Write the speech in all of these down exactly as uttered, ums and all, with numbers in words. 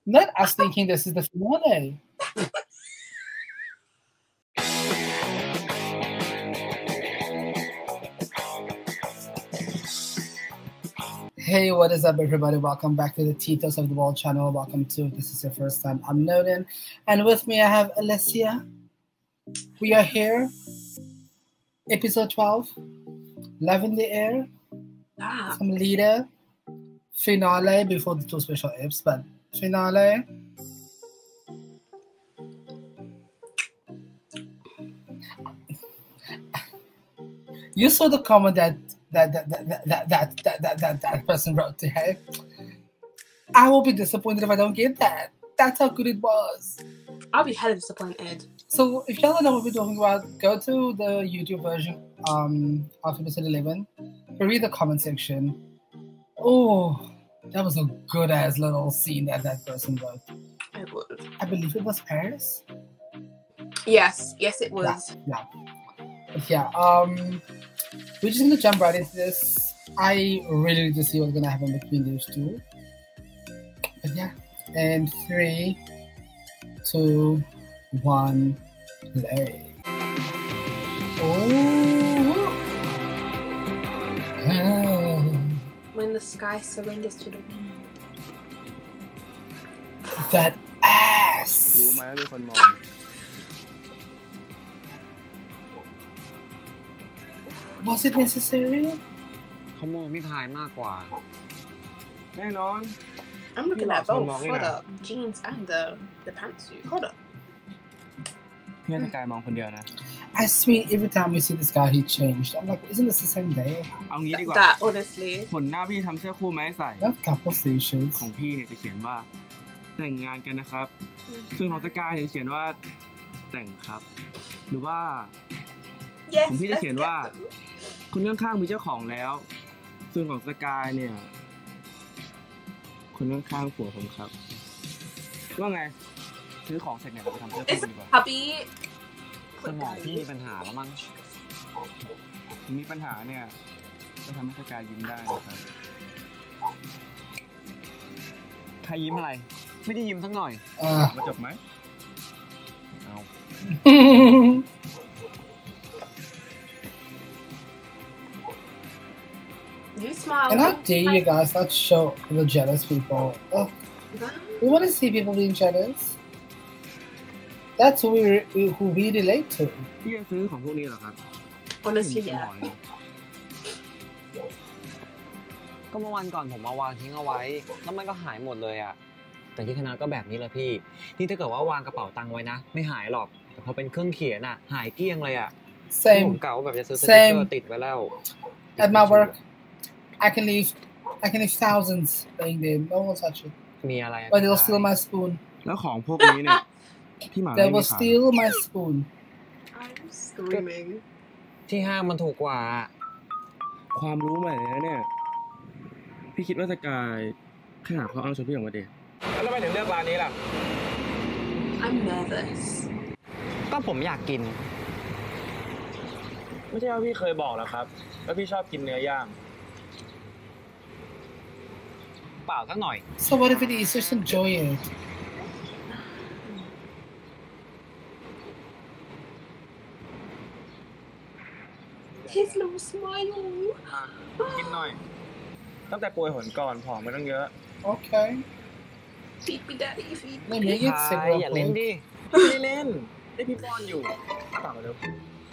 Not us thinking this is the finale. Hey, what is up, everybody? Welcome back to the Titos of the World channel. Welcome to, if this is your first time, I'm Noden. And with me, I have Alessia. We are here. Episode twelve. Love in the Air. Ah. Some leader. Finale before the two special eps, but finale. You saw the comment that that that that that that that, that, that, that person wrote to her. I will be disappointed if I don't get that. That's how good it was. I'll be hella disappointed. So if y'all don't know what we're talking about, go to the YouTube version um, of episode eleven. Read the comment section. Oh, that was a good ass little scene that that person wrote. It was. I believe it was Paris. Yes, yes, it was. Yeah, yeah. But yeah, um, we're just gonna jump right into this. I really need to see what's gonna happen between those two. But yeah, and three, two, one, play. Oh. Oh. When the sky surrenders to the wind. That ass. รู้ไหมว่ามีคนมอง Was it necessary? เขามองพี่พายมากกว่าแน่นอน I'm looking You at lost one both. more, Hold yeah. up. Jeans and the, the pantsuit. Hold up. เพื่อนสกายมองคนเดียวนะ I swear every time we see this guy, he changed. I'm like, isn't this the same day? เอางี้ดีกว่า That, honestly. ผลหน้าพี่ทำเสื้อคู่ไหมใส่ That couple stations. ของพี่เนี่ยจะเขียนว่าแต่งงานกันนะครับซึ่งของสกายเนี่ยเขียนว่าแต่งครับหรือว่า Yes, ของพี่จะ let's เขียน get ว่า them. คนข้างๆมีเจ้าของแล้วส่วนของสกายเนี่ยคนข้างๆผัวผมครับว่าไงซื้อของเสร็จเนี่ยเราไปทำเสื้อคู่ Is กันดีกว่า hubby? สมองพี่มีปัญหาแล้วมั้งมีปัญหาเนี่ยจะทำให้สกายยิ้มได้นะครับใครยิ้มอะไร ไม่ได้ยิ้มสักหน่อย Uh, มาจบไหมเอา You smile. and how dare you guys not show the jealous people? Oh, we want to see people being jealous. That's who we, we who we relate to. พี่จะซื้อของพวกนี้เหรอครับ Honestly, เห็น yeah. บ่อยเลยก็เมื่อวันก่อนผมมาวางทิ้งเอาไว้ แล้วมันก็หายหมดเลยอ่ะ แต่ที่คณะก็แบบนี้แหละพี่ นี่ถ้าเกิดว่าวางกระเป๋าตังค์ไว้นะ ไม่หายหรอก แต่พอเป็นเครื่องเขียนอ่ะ หายเกลี้ยงเลยอ่ะ ผม Same เก่าแบบจะซื้อสติ๊กเกอร์ติดไว้แล้ว at my work. I can leave, I can leave thousands laying there. No one touch it. มีอะไรอะ But they'll steal my spoon. แล้วของพวกนี้เนี่ย พี่หมา They ไม่มี will ขาย steal my spoon. I'm screaming. ที่ห้างมันถูกกว่าความรู้ใหม่เลยนะเนี่ย พี่คิดว่าสกายแค่หาเขาเอาชวนพี่ออกมาเดทแล้วทำไมถึงเลือกร้านนี้ล่ะ I'm nervous. ก็ผมอยากกินไม่ใช่ว่าพี่เคยบอกแล้วครับว่าพี่ชอบกินเนื้อย่างเปล่าสักหน่อย So what if it is? Just enjoy it. His little smile. กินหน่อย ตั้งแต่ป่วยหนก่อนผอมไปตั้งเยอะ Okay. Feed me, daddy. Feed Let me. me get พาย several อย่าเล่น points. ดิไม่ได้เล่นได้พี่ป้อนอยู่ปากมาเร็ว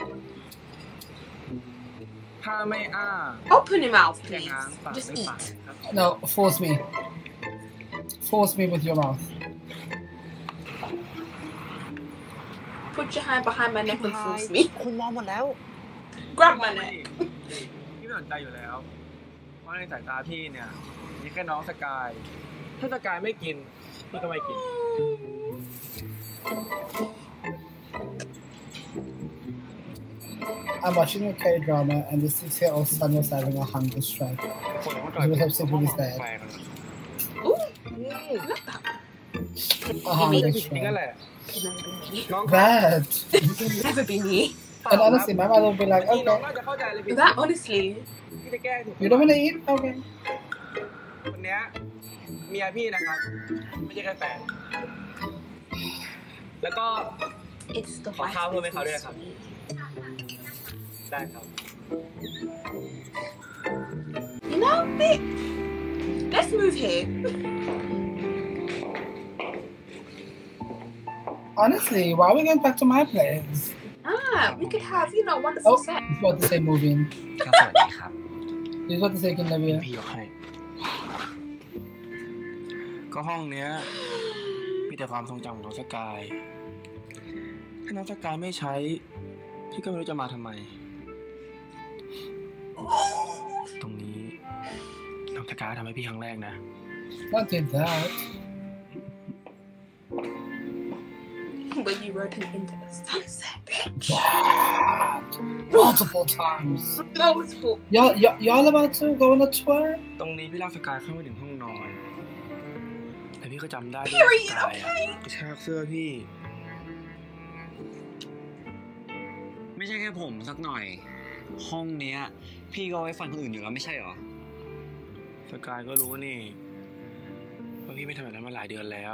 ถ้าไม่อ้า Open your mouth, แค่ please. ง้างปาก Just ไม่ปาก eat. ครับ No, force me. Force me with your mouth. Put your hand behind my neck พี่ and พาย force me. คุณมองหมดแล้ว Grab my neck. พี่ไม่สนใจอยู่แล้ว เพราะในสายตาพี่เนี่ยมีแค่น้องสกาย ถ้าสกายไม่กิน พี่ก็ไม่กิน I'm watching a K-drama and the six-year-old son was having a hunger strike. คนเขา He was upset with his dad. แปลก Ooh. Look at that. A hunger จริงๆนั่น strike. แหละ Can never be me. น้อง That. Can never be me. And honestly, my mother would be like, นี่น้อง okay, น่าจะเข้าใจเลยพี่ That honestly. พี่จะแก้ถูก you don't want to eat? Okay. คนเนี้ยเมียพี่นะครับ ไม่ใช่แค่แฟน แล้วก็ It's the ขอข้าวเพิ่มให้เขาด้วยครับ ได้ครับ You know, Vic, let's move here. Honestly, why are we going back to my place? Ah, we could have, you know, wonderful Oh, sex. he's about to say move in. ก็สวัสดีครับ He's about to say can live here. พี่ยกให้ ก็ห้องเนี้ยมีแต่ความทรงจำของน้องสกาย ถ้าน้องสกายไม่ใช้ พี่ก็ไม่รู้จะมาทำไม ตรงนี้น้องสกายทำให้พี่ครั้งแรกนะ Not did that. When you rode him into the sunset. What? Multiple times. Multiple. Y'all, y'all, y'all about to go on a tour? ตรงนี้พี่ลากสกายเข้าไปถึงห้องนอน แต่พี่ก็จำได้ด้วย Period, สกายอะกระชากเสื้อพี่ไม่ใช่แค่ผมสักหน่อย ห้องเนี้ย พี่ก็เอาไว้ฟันคนอื่นอยู่แล้วไม่ใช่เหรอสกายก็รู้นี่ว่าพี่ไม่ทำแบบนั้นมาหลายเดือนแล้ว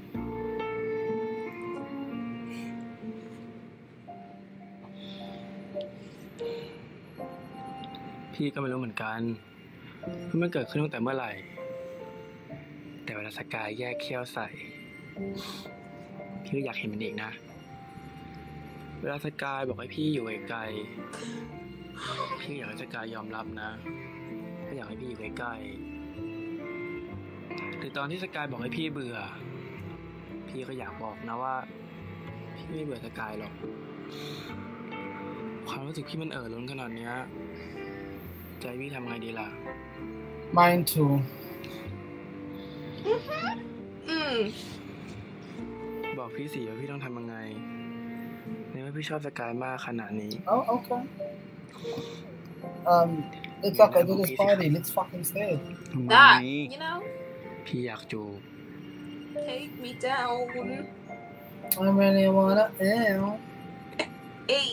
พี่ก็ไม่รู้เหมือนกันว่ามันเกิดขึ้นตั้งแต่เมื่อไหร่ แต่เวลาสกายแยกเขี้ยวใส่ พี่ก็อยากเห็นมันอีกนะ เวลาสกายบอกให้พี่อยู่ไกลๆพี่อยากให้สกายยอมรับนะก็อยากให้พี่อยู่ใกล้ๆแต่ตอนที่สกายบอกให้พี่เบื่อ พี่ก็อยากบอกนะว่า พี่ไม่เบื่อสกายหรอก ความรู้สึกพี่มันเอ่อล้นขนาดเนี้ยใจพี่ทำไงดีล่ะ Mine too. Mm. บอกพี่สิว่าพี่ต้องทำยังไงในเมื่อพี่ชอบสกายมากขนาดนี้ Oh, okay. Um, it's okay. Do this party. Let's fucking stay. That, you know, พี่อยากจูบ take me down. I really wanna. Ew. Hey.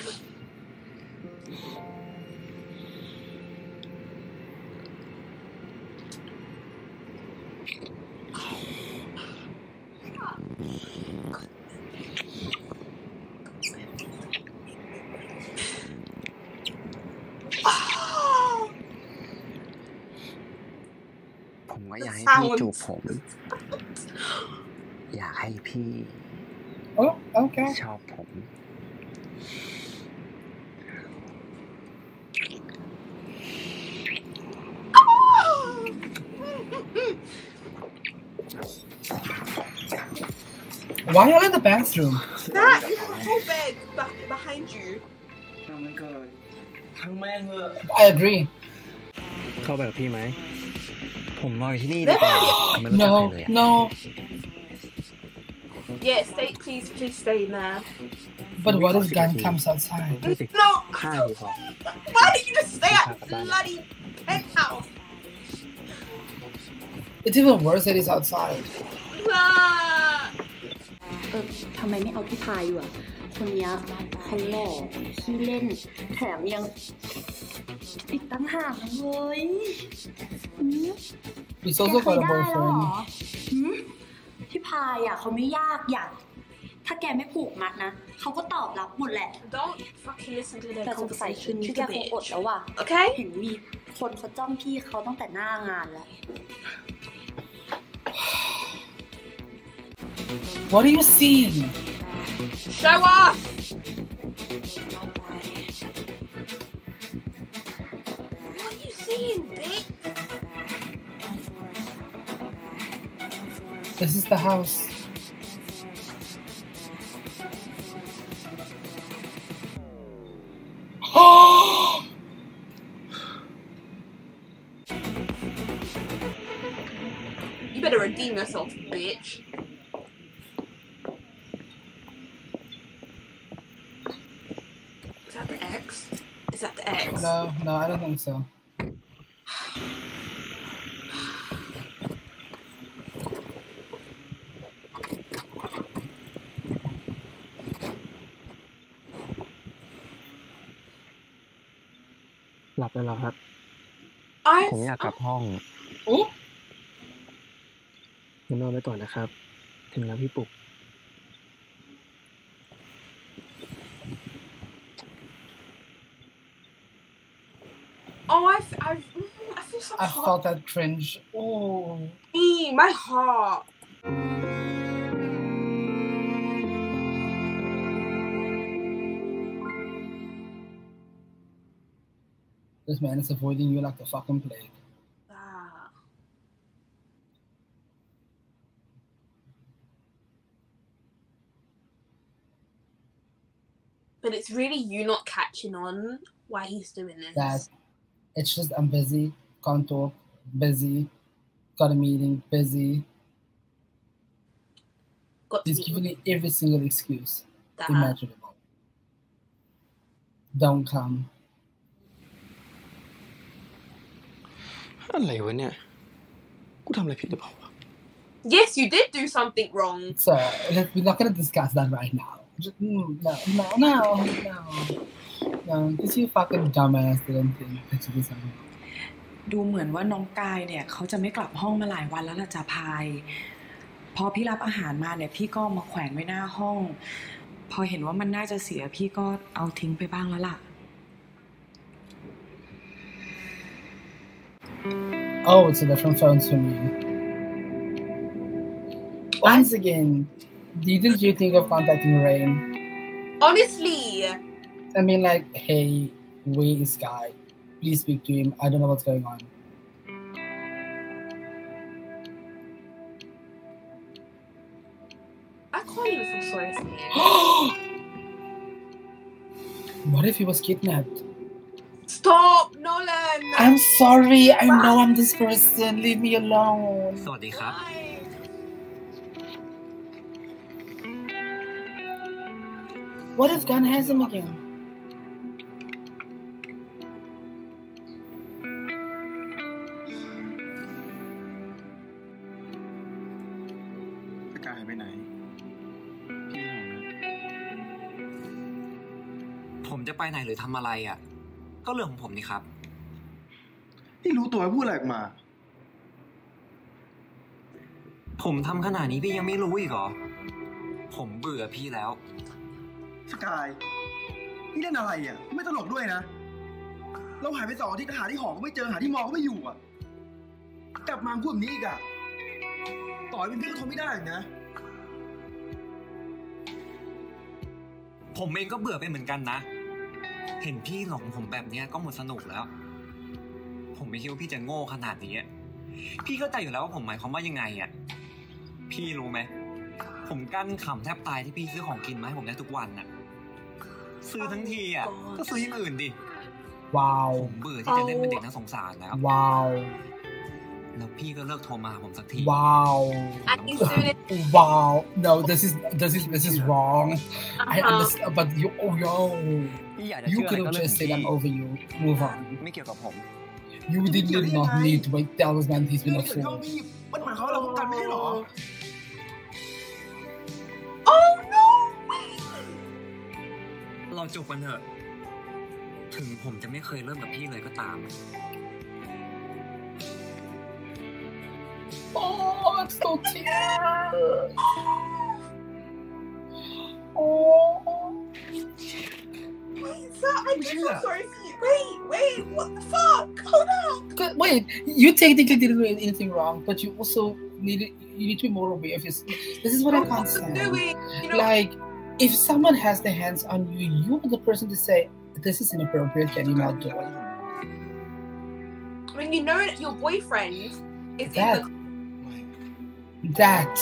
Oh. ผมก็อยากให้พี่จูบผม อยากให้พี่ Oh, okay. ชอบผม Why are you in the bathroom? That is a whole bed back behind you. ทำมันเกินทั้งแม่งเลย I agree. เข้าไปกับพี่ไหมผมรออยู่ที่นี่ดีกว่าไม่รู้จักใคร No, เลยอะ no. Yeah, stay, please, please stay in there. But what if Gang comes outside? No. ห้าทีพอ Why did you just stay at bloody penthouse? It's even worse that he's outside. Nah. เออทำไมไม่เอาพี่พายอยู่อ่ะ คนเนี้ยเขาหล่อขี้เล่น แถมยังติดตั้งห่างเลยหืม He's แก also เคย got a ได้แล้วเหร boyfriend. อหืมพี่พายอ่ะเขาไม่ยากอยาก ถ้าแกไม่ผูกมัดนะ เขาก็ตอบรับหมดแหละ Don't fucking listen to their แต่สงสัยคืน conversation. นี้ She's แก a คงอด bitch. แล้วว่ะ Okay? เห็นมีคนเขาจ้องพี่เขาตั้งแต่หน้างานแล้ว What do you see? Show off. What are you seeing, bitch? This is the house. Oh! You better redeem yourself, bitch. Is that the X? Is that the X? No, no, I don't think so. หลับไปแล้วครับ I. ผมอยากกลับห้องโอ้งั้นนอนไปก่อนนะครับ ถึงแล้วพี่ปลุก Oh, I, f- I, mm, I feel so I hot. felt that cringe. Oh. Me, my heart. This man is avoiding you like the fucking plague. Ah. But it's really you not catching on why he's doing this. That it's just I'm busy, can't talk, busy, got a meeting, busy. Got to He's meet giving me every single excuse that. imaginable. Don't come. อะไรวะเนี่ย กูทำอะไรผิดหรือเปล่าวะ Yes, you did do something wrong. So let- we're not gonna discuss that right now. Just, mm, no, no, no, no, no. Because you fucking dumbass didn't think that you did something wrong. ดูเหมือนว่าน้องกายเนี่ยเขาจะไม่กลับห้องมาหลายวันแล้วล่ะจ้ะพาย พอพี่รับอาหารมาเนี่ยพี่ก็มาแขวนไว้หน้าห้อง พอเห็นว่ามันน่าจะเสียพี่ก็เอาทิ้งไปบ้างแล้วล่ะ Oh, it's a different phone for me. Once again, didn't you think of contacting Rain? Honestly, I mean, like, hey, where is Guy? Please speak to him. I don't know what's going on. I can't even feel sorry for him. What if he was kidnapped? Stop, Nolan. I'm sorry. I know I'm this person. Leave me alone. สวัสดีครับ What if Gun has him again? สกายไปไหน พี่ไม่รู้นะผมจะไปไหนหรือทำอะไรอ่ะ ก็เรื่องของผมนี่ครับพี่รู้ตัวพูดอะไรออกมาผมทำขนาดนี้พี่ยังไม่รู้อีกเหรอ ผมเบื่อพี่แล้วสกายนี่เล่นอะไรอ่ะไม่ตลกด้วยนะ เราหายไปสองอาทิตย์หาที่หอก็ไม่เจอหาที่มอก็ไม่อยู่อ่ะ กลับมาพูดแบบนี้อีกอ่ะ ต่อยเป็นพี่ก็ทนไม่ได้นะผมเองก็เบื่อไปเหมือนกันนะ เห็นพี่หลงผมแบบเนี้ยก็หมดสนุกแล้ว ผมไม่คิดว่าพี่จะโง่ขนาดนี้ พี่เข้าใจอยู่แล้วว่าผมหมายความว่ายังไงอ่ะ พี่รู้ไหม ผมกั้นขำแทบตายที่พี่ซื้อของกินมาให้ผมได้ทุกวันน่ะ ซื้อทั้งทีอ่ะ ก็ซื้ออย่างอื่นดิ Wow. ผมเบื่อที่จะเล่นเป็นเด็กน่าสงสารแล้ว Wow. แล้วพี่ก็เลิกโทรมาหาผมสักที Wow. And as soon as Wow. No, this is this is this is wrong. I Uh-huh. understand, but you oh yo. พี่อยากจะ You เชื่ออะไร could ก็ have เรื่อง just ของ said พี่ I'm over you. Move on. ไม่เกี่ยวกับผม You did not need to wait. Tell this man he's เรื่ been อง a เกี่ยวกับ fool. พี่มันหมายความว่าเราพบกันไม่ใช่หรอ Oh no! เราจบกันเถอะ ถึงผมจะไม่เคยเริ่มกับพี่เลยก็ตาม Oh, it's so tears. Oh. Wait, sir, I do feel sorry for you. Wait, wait, what the fuck? Hold on. Good- Wait, you technically didn't do anything wrong, but you also needed you need to be more aware of your. This is what I What can't was stand. doing? You know, Like, if someone has their hands on you, you're the person to say, "This is inappropriate. Can you not do it?" when you know that your boyfriend is That. in That.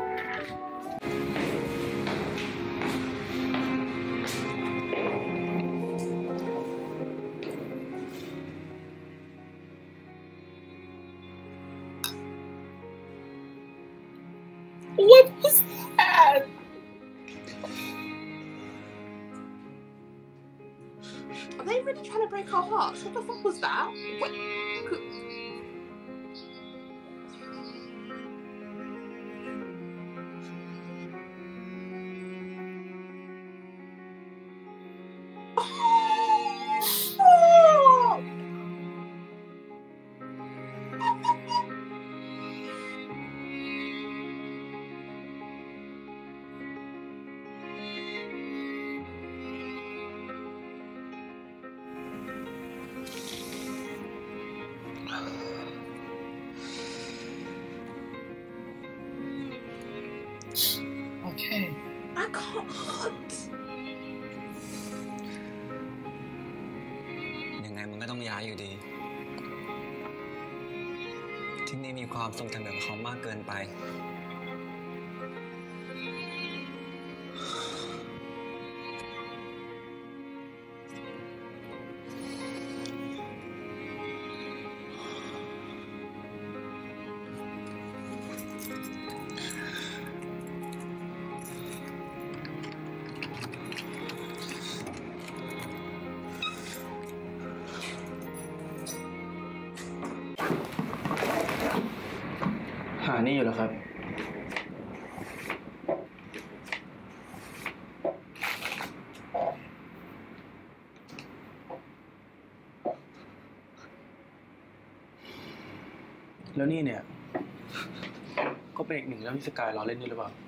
What was that? the, are they really trying to break our hearts? What the fuck was that? What? Could- Oh! Okay. I can't. ยังไงมันก็ต้องย้ายอยู่ดี ที่นี่มีความทรงจำแบบเขามากเกินไปหานี่อยู่เหรอครับ แล้วนี่เนี่ย ก็เป็นอีกหนึ่งเรื่องที่สกายล้อเล่นนี่หรือเปล่า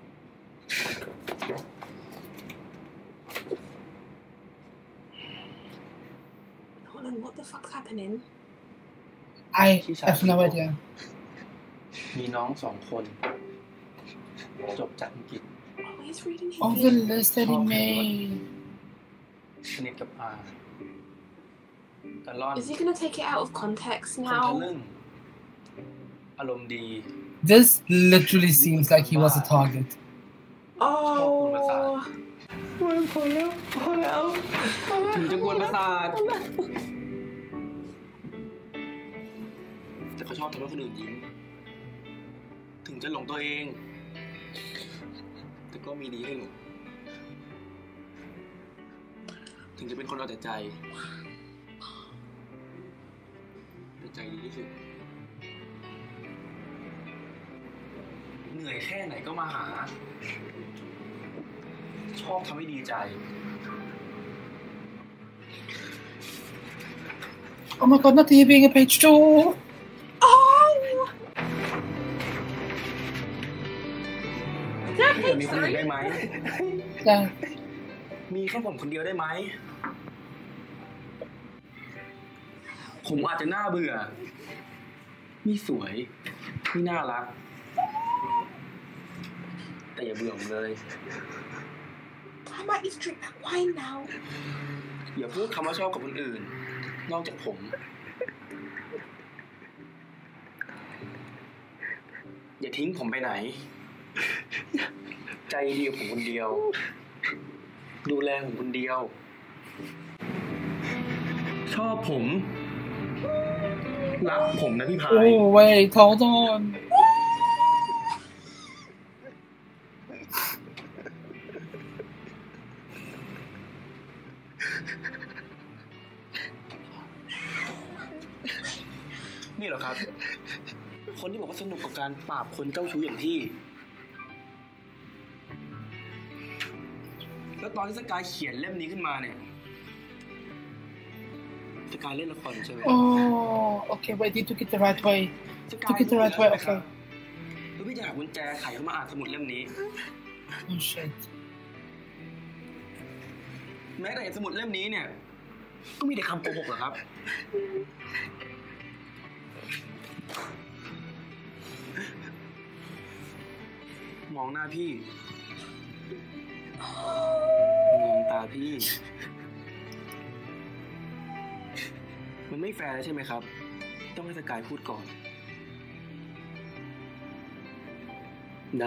Hold on, what the fuck's happening? I have no idea. มีน้องสองคน จบจากอังกฤษ Oh, he's reading his Oh, the list that he made. สนิทกับอาแต่ร่อน Is he gonna take it out of context คนทะ now? ลึ่งอารมณ์ดี This literally seems like he was a target. Oh. พอแล้วพอแล้วถึงจะกวนประสาทแต่เขาชอบทำให้คนอื่นยิ้ม ถึงจะหลงตัวเอง แต่ก็มีดีให้หลง ถึงจะเป็นคนเอาแต่ใจ แต่ใจดีที่สุด เหนื่อยแค่ไหนก็มาหา ชอบทำให้ดีใจ Oh my god, not he being a page two. Oh. พี่มีคนอื่นได้ไหม Yeah. มีแค่ผมคนเดียวได้ไหม ผมอาจจะน่าเบื่อ ไม่สวย ไม่น่ารัก แต่อย่าเบื่อผมเลย I might need to drink that wine now. อย่าพูดคำว่าชอบกับคนอื่น นอกจากผม อย่าทิ้งผมไปไหน ใจเดียวผมคนเดียว ดูแลผมคนเดียว ชอบผม รักผมนะพี่พาย Oh, wait, hold on. นี่เหรอครับ คนที่บอกว่าสนุกกับการปราบคนเจ้าชู้อย่างพี่ แล้วตอนที่สกายเขียนเล่มนี้ขึ้นมาเนี่ยสกายเล่นละครใช่ไหม Oh, okay, wait, he took it the right way. สกาย Took it the right way, okay. แล้วพี่จะหากุญแจไขเข้ามาอ่านสมุดเล่มนี้ Oh, shit. แม้แต่สมุดเล่มนี้เนี่ย ก็มีแต่คำโกหกเหรอครับ มองหน้าพี่ มองตาพี่ มันไม่แฟร์ใช่ไหมครับ ต้องให้สกายพูดก่อน ได้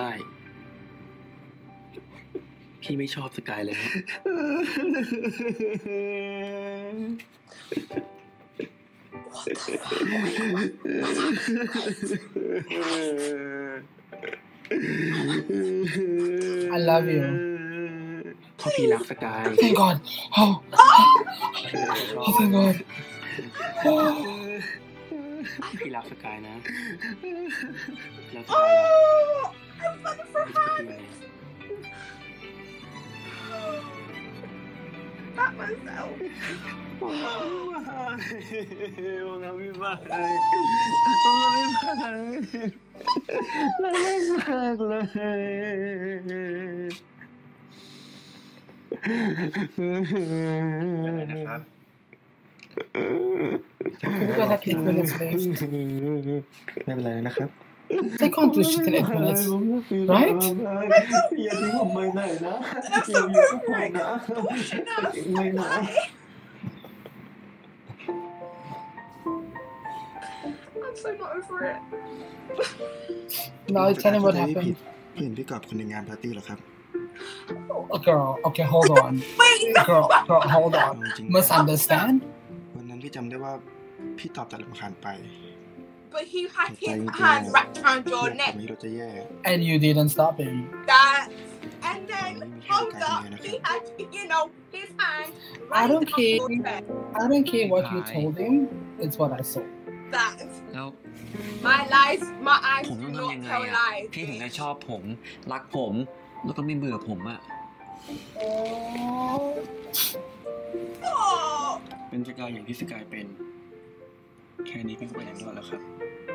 พี่ไม่ชอบสกายเลย I love you. เพราะพี่รักสกาย Thank God. Oh, oh thank God. Oh. พี่รักสกายนะ แล้วสกายล่ะ I'm running for จะเป็น her. ยังไง That myself. มองหน้าพี่บ้ามองหน้าพี่บ้ารักมากเลยอะไรนะครับ We got like eight minutes left. ไม่เป็นไรนะครับ They can't do shit in eight minutes, right? อย่าทิ้งผมไปไหนนะอย่าอยู่กับผมนะไม่นะ I'm so not over it. No, tell him what เข้าใจไม่ผิด happened. พี่เห็นพี่กับคนในงานปาร์ตี้เหรอครับ Oh, girl, okay, hold on. Girl, girl, hold เอา on. จริง Misunderstand? วันนั้นพี่จำได้ว่าพี่ตอบแต่ลำคาญไป But he had แต่จ his ริงๆ hand wrapped around พี่ your อยาก neck. ทำให้เราจะแย่ And you didn't stop him. That. And then, hold up, he had, you know, his hand I don't right care. above your neck. I don't care what you Hi. told him. It's what I saw. That. แล้ว My lies, my eyes ผม do ต้องทำยัง not ไง tell อ่ะ lies. พี่ถึงได้ชอบผม รักผม แล้วก็ไม่เบื่อผมอ่ะ Oh. เป็นสกายอย่างที่สกายเป็น แค่นี้พี่ก็ไปอย่างรอดแล้วครับ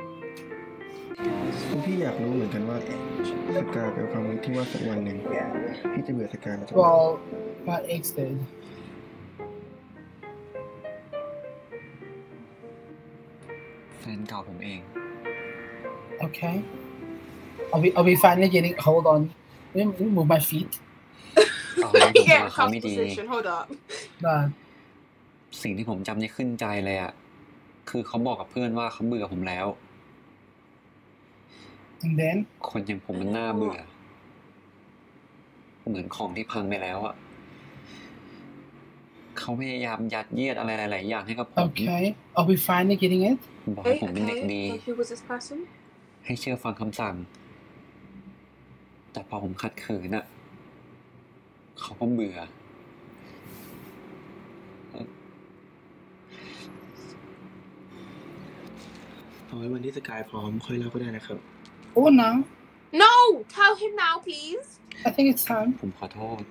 พี่อยากรู้เหมือนกันว่าสกายเป็นความรู้ที่ว่าสักวันหนึ่งพี่จะเบื่อสกายมาจาก Well, my ex did. แฟนเก่าผมเอง Okay. Are we are we finally getting? Hold on. Let me, let me move my feet. เอาให้ผม Yeah, กับเขาไม่ comfy ดี position. Hold up. Nah. สิ่งที่ผมจำได้ขึ้นใจเลยอ่ะ คือเขาบอกกับเพื่อนว่าเขาเบื่อผมแล้ว And then คนอย่างผมมันน่าเบื่อ เหมือนของที่พังไปแล้วอ่ะ เขาพยายามยัดเยียดอะไรหลาย ๆ อย่างให้กับผม okay. Are we finally getting it? บอกให้ Okay, ผมเป็นเด็ก okay. ดี So who was this person? ให้เชื่อฟังคำสั่ง แต่พอผมขัดขืนอ่ะ เขาก็เบื่อเอาไว้วันที่สกายพร้อมค่อยเล่าก็ได้นะครับ Oh, now. No! Tell him now, please. I think it's time. ผมขอโทษ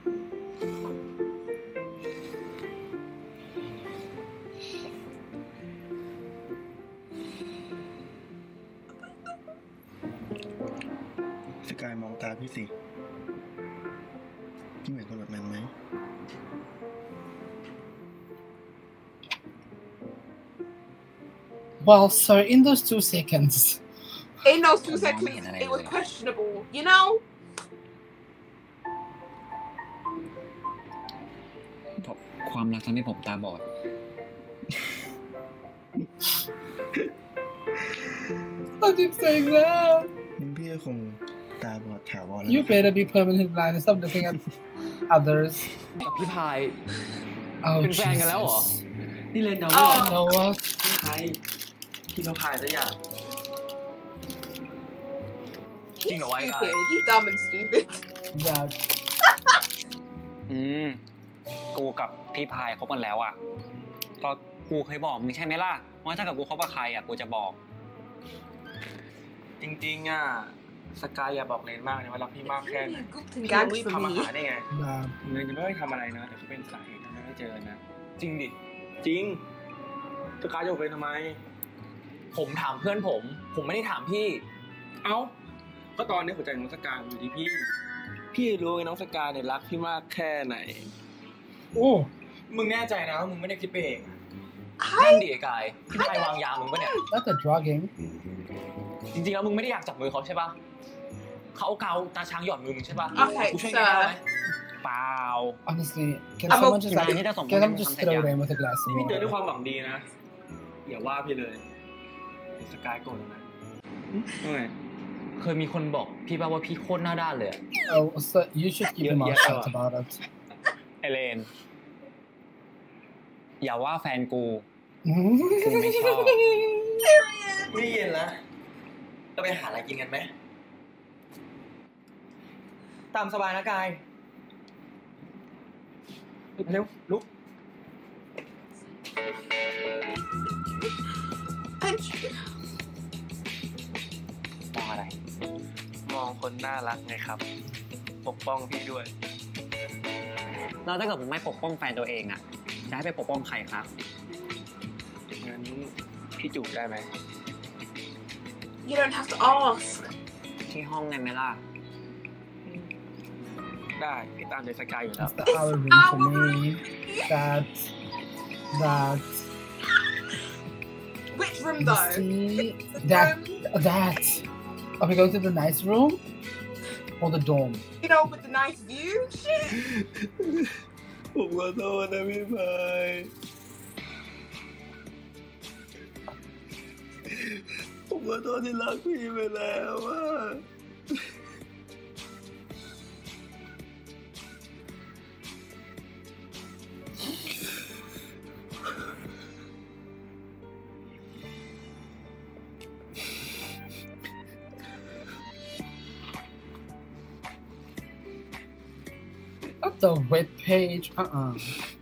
สกายมองตาพี่สิพี่เหมือนคนแบบนั้นไหม Well, sir, in those two seconds. In those two Come on, seconds, man, it was anyway. questionable, you know? ความรักทำให้ผมตาบอด Stop keep saying that. งั้นพี่ก็คงตาบอดถาวรแล้ว You นะครับ better be permanently blind and stop looking at others. กับพี่พาย Oh, เป็นแฟนกันแล้วเหรอ Jesus. นี่เล่นเดาอ๋อ You know what? พี่พายพี่ต้องพายสักอย่าง He's You know, I- stupid. He's dumb and stupid. Yeah. อืม กูกับพี่พายคบกันแล้วอ่ะ ก็กูเคยบอกมึงใช่ไหมล่ะ ว่าถ้าเกิดกูคบกับใครอ่ะ กูจะบอกจริงๆอ่ะสกายอย่าบอกเลนมากนะว่ารักพี่มากแค่ไหน Good พี่ gang รีบ for ทำอา me. หารได้ไง Nah. เงินจะไม่ได้ทำอะไรนะแต่เขาเป็นสาเหตุทำให้ไม่เจอนะ จริงดิ จริงสกายจะบอกเลยทำไมผมถามเพื่อนผม ผมไม่ได้ถามพี่เอ้า ก็ตอนนี้หัวใจของน้องสกายอยู่ที่พี่ พี่รู้ไงน้องสกายเนี่ยรักพี่มากแค่ไหน Oh. มึงแน่ใจนะว่ามึงไม่ได้คิดไปเอง Hi. นั่นดิไอ้กายพี่ชายวางยามึงปะเนี่ย That's a drugging. จริงๆแล้วมึงไม่ได้อยากจับมือเขาใช่ปะเขาเอากาวตาช้างหย่อนมือมึงใช่ปะ Okay, กูช่วย sir. แก้ได้ไหมเปล่า Honestly, can I'm someone a- just งาน like ที่จะส่ง can ให้ someone มึง just ทำเสร็จ throw ยัง it in with a glass of นี่พี่เจอ water? ด้วยความหวังดีนะ อย่าว่าพี่เลยเดี๋ยวสกายโกรธนะทำไมเคยมีคนบอกพี่ป่ะว่าพี่โคตรหน้าด้านเลยอะ Oh, so you should keep your Yeah, mouth yeah, shut sure. about it. ไอเลน อย่าว่าแฟนกู กูไม่ชอบไม่เย็นแล้วเราไปหาอะไรกินกันไหม ตามสบายนะกาย เร็วลุก And มองอะไรมองคนน่ารักไงครับ ปกป้องพี่ด้วยแล้วถ้าเกิดผมไม่ปกป้องแฟนตัวเองอ่ะ จะให้ไปปกป้องใครครับงั้นพี่จูบได้ไหม you don't have to ask. ที่ห้องได้ไหมล่ะได้พี่ตามใจสกายอยู่แล้ว That's the hour room for me. That that Which room you though? see The that room? that Are we going to the nice room or the dorm? You know, with the nice view, shit. ผมขอโทษนะพี่พายผมขอโทษที่รักพี่ไปแล้วอะ Not the web page. Uh-uh.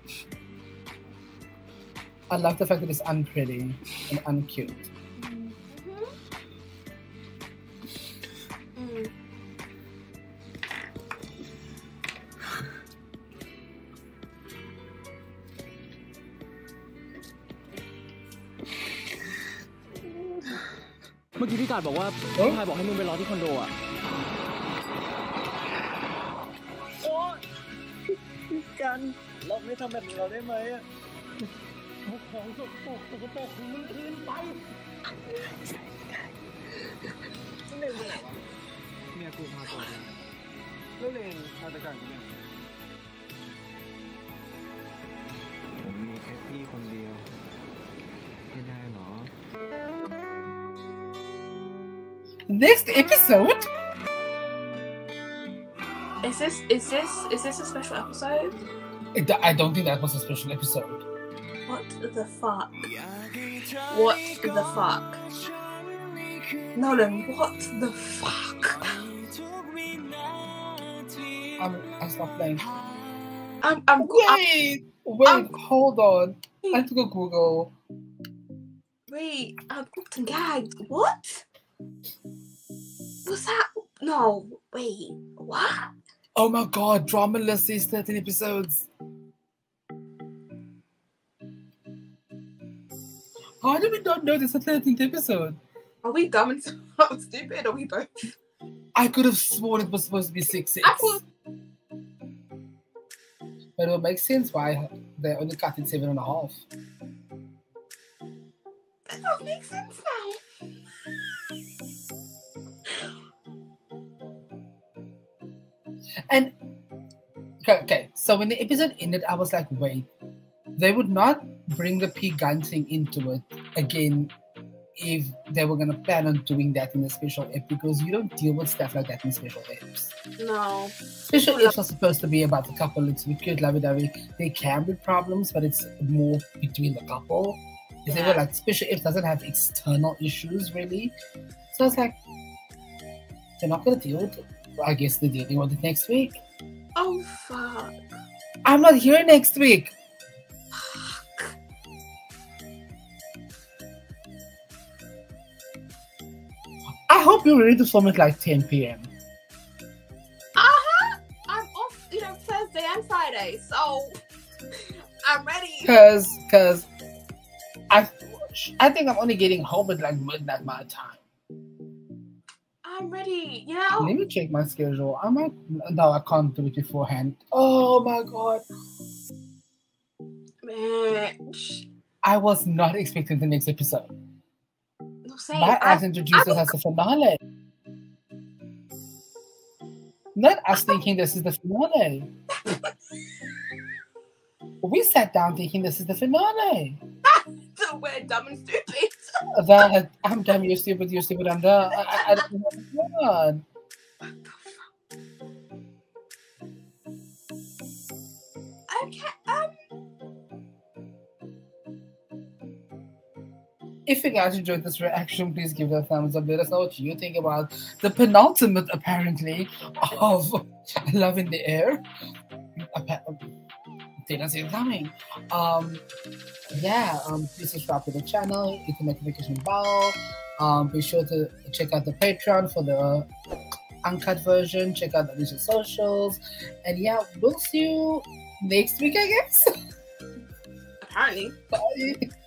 I love the fact that it's unpretty and uncute. Mm. เมื่อกี้พี่กาดบอกว่าพี่พายบอกให้มึงไปรอที่คอนโดอ่ะโอ๊ยกันเราไม่ทำแบบนี้เราได้ไหมอ่ะเอาของสกปรกสกปรกของมึงคืนไปเล่นไปไหนวะเมียกูพาตัวเล่นมาตะการเนี่ยผมมีแค่พี่คนเดียวไม่ได้หรอ Next episode? Is this is this is this a special episode? It, I don't think that was a special episode. What the fuck? What the fuck? Nolan, what the fuck? I'm, I stopped playing. I'm I'm Wait, wait, I'm, hold on. I have to go Google. Wait, I'm booked and gagged. What? Was that? No, wait, what? Oh my god, Drama List says thirteen episodes. How did we not know this is a thirteenth episode? Are we dumb and stupid? Or are we both? I could have sworn it was supposed to be six six. I thought. But it would make sense why they only cut it seven and a half. That don't make sense now. And okay, okay, so when the episode ended, I was like, wait, they would not bring the P gun thing into it again if they were gonna plan on doing that in a special ep, because you don't deal with stuff like that in special eps. No. Special eps are supposed to be about the couple. It's cute, lovey-dovey. There can be problems, but it's more between the couple. If they were like special eps doesn't have external issues really, so it's like they're not gonna deal with it. I guess they're dealing with it next week. Oh fuck! I'm not here next week. Fuck. I hope you're ready to film at like ten p m Uh huh. I'm off, you know, Thursday and Friday, so I'm ready. Cause, cause, I, I think I'm only getting home at like midnight my time. I'm ready. You know. Let me check my schedule. I might. No, I can't do it beforehand. Oh my god. Bitch. I was not expecting the next episode. No, same. My I- ass introduced I- us as the finale. Not us thinking this is the finale. We sat down thinking this is the finale. So we're dumb and stupid. That I'm dumb, you're stupid, you're stupid, I'm dumb. I, I, I don't know what's going on. Okay. Um. If you guys enjoyed this reaction, please give it a thumbs up. Let us know what you think about the penultimate, apparently, of Love in the Air. Didn't see it coming. Um, yeah, um, please subscribe to the channel, hit the notification bell. Um, be sure to check out the Patreon for the uncut version. Check out the Alicia socials. And yeah, we'll see you next week, I guess. Apparently. Bye.